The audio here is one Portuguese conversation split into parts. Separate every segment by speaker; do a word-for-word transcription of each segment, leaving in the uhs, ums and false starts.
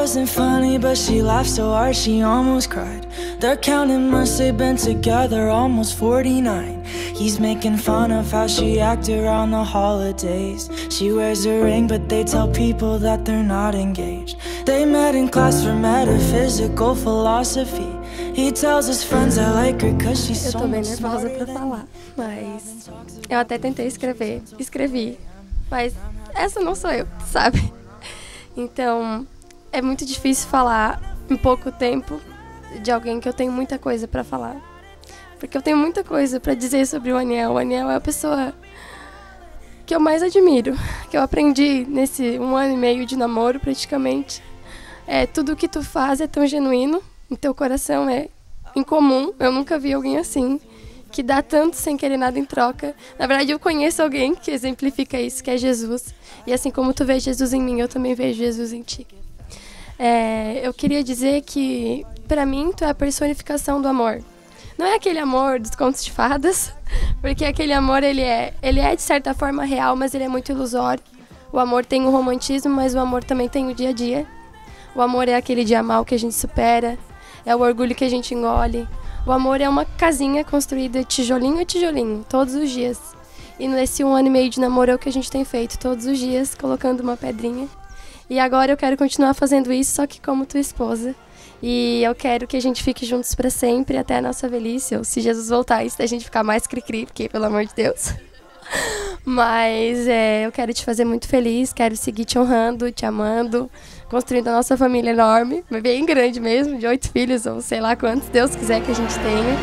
Speaker 1: wasn't funny, but she laughed so hard she almost cried. They're counting months they've been together, almost forty-nine. He's making fun of how she acted around the holidays. She wears a ring, but they tell people that they're not engaged. They met in class for metaphysical philosophy. He tells his friends I like her cause she's so much smarter than me. Eu tô bem nervosa pra falar, mas eu até tentei escrever, escrevi, mas essa não sou eu, sabe? Então, é muito difícil falar em pouco tempo de alguém que eu tenho muita coisa pra falar. Porque eu tenho muita coisa pra dizer sobre o Aniel. O Aniel é a pessoa que eu mais admiro, que eu aprendi nesse um ano e meio de namoro, praticamente. É, tudo que tu faz é tão genuíno, o teu coração é incomum. Eu nunca vi alguém assim, que dá tanto sem querer nada em troca. Na verdade, eu conheço alguém que exemplifica isso, que é Jesus. E assim como tu vê Jesus em mim, eu também vejo Jesus em ti. É, eu queria dizer que, pra mim, tu é a personificação do amor. Não é aquele amor dos contos de fadas, porque aquele amor, ele é, ele é de certa forma real, mas ele é muito ilusório. O amor tem o romantismo, mas o amor também tem o dia a dia. O amor é aquele dia mal que a gente supera, é o orgulho que a gente engole. O amor é uma casinha construída tijolinho a tijolinho, todos os dias. E nesse um ano e meio de namoro é o que a gente tem feito, todos os dias, colocando uma pedrinha. E agora eu quero continuar fazendo isso, só que como tua esposa. E eu quero que a gente fique juntos pra sempre, até a nossa velhice, ou se Jesus voltar, isso da gente ficar mais cri-cri, porque pelo amor de Deus. Mas é, eu quero te fazer muito feliz, quero seguir te honrando, te amando, construindo a nossa família enorme, bem grande mesmo, de oito filhos, ou sei lá quantos Deus quiser que a gente tenha.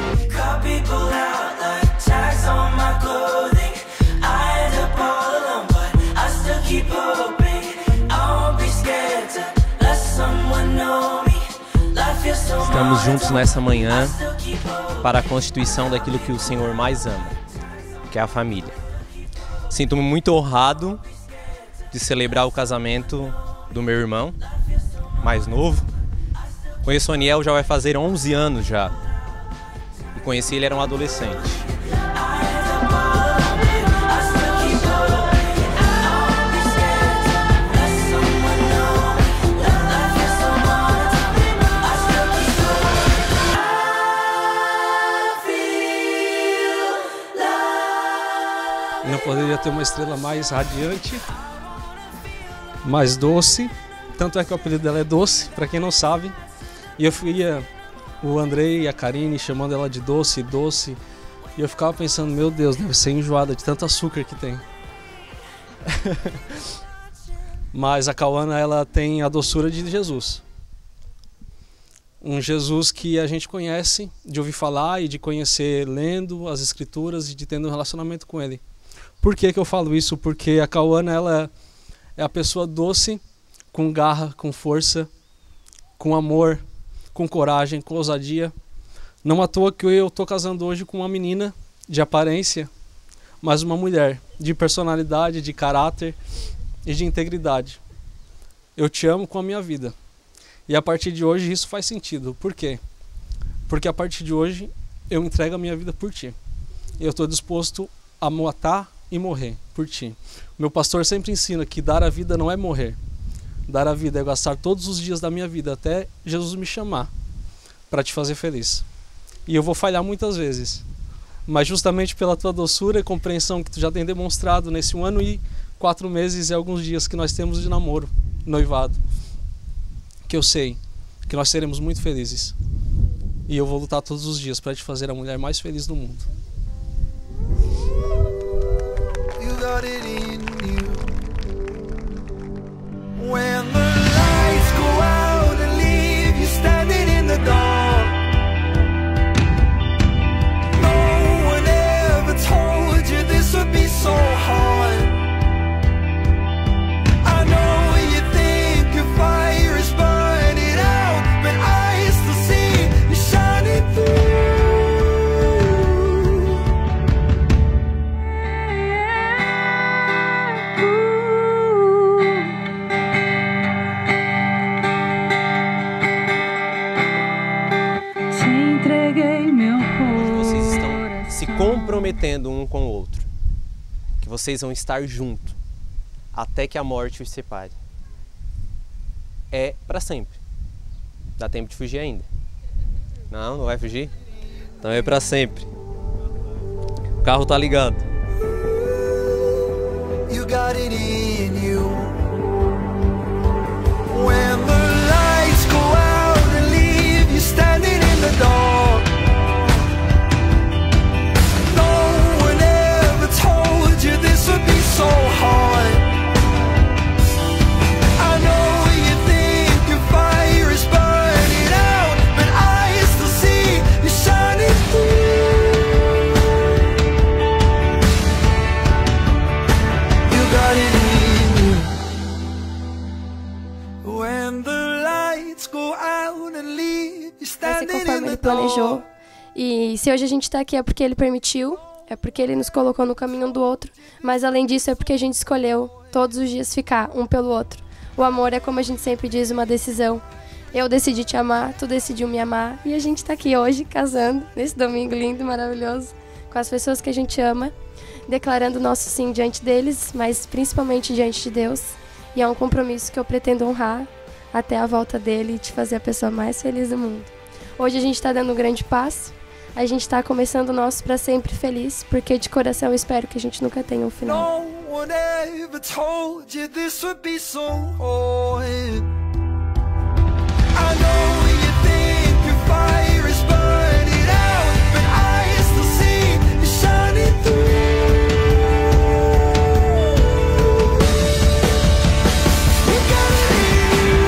Speaker 2: Estamos juntos nessa manhã para a constituição daquilo que o Senhor mais ama, que é a família. Sinto-me muito honrado de celebrar o casamento do meu irmão mais novo. Conheço o Aniel já vai fazer onze anos já. E conheci ele, era um adolescente.
Speaker 3: Não poderia ter uma estrela mais radiante, mais doce. Tanto é que o apelido dela é Doce, para quem não sabe. E eu via o Andrei e a Karine chamando ela de Doce, Doce. E eu ficava pensando, meu Deus, deve ser enjoada de tanto açúcar que tem. Mas a Cauana, ela tem a doçura de Jesus. Um Jesus que a gente conhece, de ouvir falar e de conhecer lendo as escrituras e de tendo um relacionamento com ele. Por que que eu falo isso? Porque a Cauana, ela é a pessoa doce, com garra, com força, com amor, com coragem, com ousadia. Não à toa que eu estou casando hoje com uma menina de aparência, mas uma mulher de personalidade, de caráter e de integridade. Eu te amo com a minha vida. E a partir de hoje isso faz sentido. Por quê? Porque a partir de hoje eu entrego a minha vida por ti. Eu estou disposto a matar e morrer por ti. Meu pastor sempre ensina que dar a vida não é morrer. Dar a vida é gastar todos os dias da minha vida até Jesus me chamar para te fazer feliz. E eu vou falhar muitas vezes. Mas justamente pela tua doçura e compreensão que tu já tem demonstrado nesse um ano e quatro meses e alguns dias que nós temos de namoro, noivado, que eu sei que nós seremos muito felizes. E eu vou lutar todos os dias para te fazer a mulher mais feliz do mundo. Got it in you. When the lights go out and leave you standing in the dark, no one ever told you this would be so hard. I know you think your fire is burning out, but I still see you shining through.
Speaker 2: Comprometendo um com o outro, que vocês vão estar juntos até que a morte os separe. é para sempre. Dá tempo de fugir ainda. Não, não vai fugir? Então é para sempre. O carro tá ligado.
Speaker 1: You got it in you. When the lights go out and leave you standing in the dark. No one ever told you this would be so hard. I know you think your fire is burning out, but I still see you shining through. You got it in you. When the lights go out and leave you
Speaker 4: Vai ser
Speaker 1: standing in
Speaker 4: conforme
Speaker 1: the
Speaker 4: ele planejou.
Speaker 1: dark.
Speaker 4: E se hoje a gente tá aqui é porque ele permitiu, é porque ele nos colocou no caminho um do outro, mas além disso é porque a gente escolheu todos os dias ficar um pelo outro. O amor é, como a gente sempre diz, uma decisão. Eu decidi te amar, tu decidiu me amar, e a gente tá aqui hoje casando, nesse domingo lindo, maravilhoso, com as pessoas que a gente ama, declarando o nosso sim diante deles, mas principalmente diante de Deus. E é um compromisso que eu pretendo honrar até a volta dele e te fazer a pessoa mais feliz do mundo. Hoje a gente está dando um grande passo, a gente está começando o nosso para sempre feliz, porque de coração eu espero que a gente nunca tenha um final.
Speaker 1: No one ever told you this would be so hard. I know you think your fire is burning out, but I still see you shining through. You got it in you.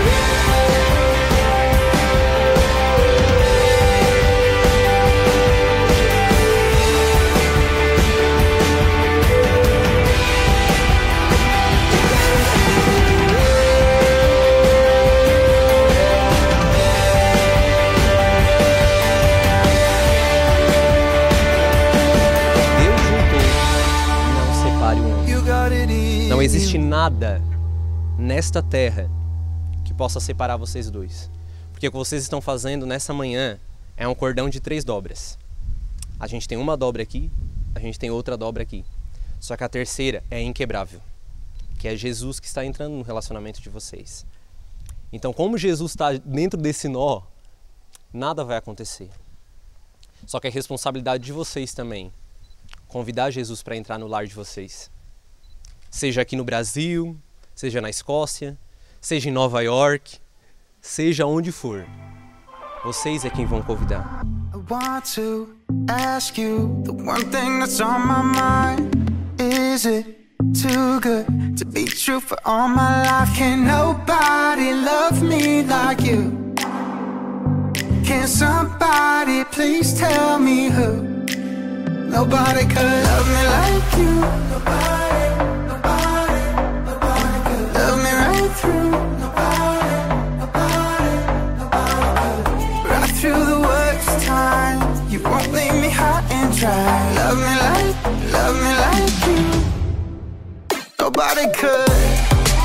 Speaker 2: Não existe nada nesta terra que possa separar vocês dois. Porque o que vocês estão fazendo nessa manhã é um cordão de três dobras. A gente tem uma dobra aqui, a gente tem outra dobra aqui. Só que a terceira é inquebrável, que é Jesus que está entrando no relacionamento de vocês. Então, como Jesus está dentro desse nó, nada vai acontecer. Só que é responsabilidade de vocês também convidar Jesus para entrar no lar de vocês. Seja aqui no Brasil, seja na Escócia, seja em Nova York, seja onde for. Vocês é quem vão convidar.
Speaker 1: I want to ask you the one thing that's on my mind. Is it too good to be true for all my life? Can nobody love me like you? Can somebody please tell me who? Nobody could love me like you. Nobody, nobody, nobody could love me right through. Nobody, nobody, nobody could. Right through the worst times, you won't leave me high and dry. Love me like, love me like you. Nobody could.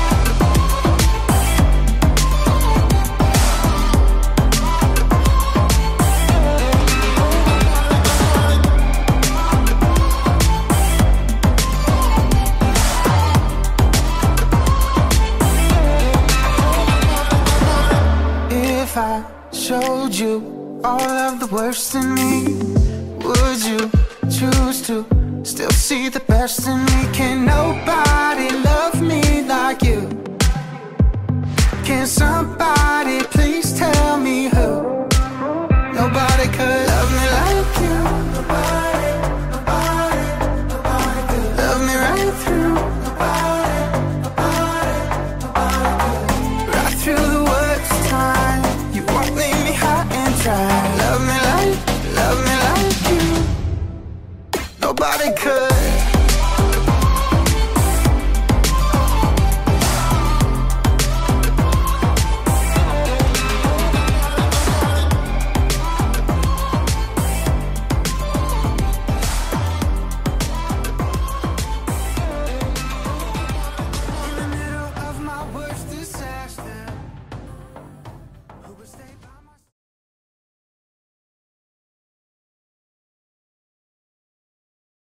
Speaker 1: If I showed you all of the worst in me, would you choose to still see the best in me? Can nobody love me like you? Can somebody please tell me who? Nobody could love me like you. Nobody, nobody, nobody could love me right through. Nobody, nobody, nobody could. Right through the worst time, you won't leave me high and dry. Love me like, love me like you. Nobody could.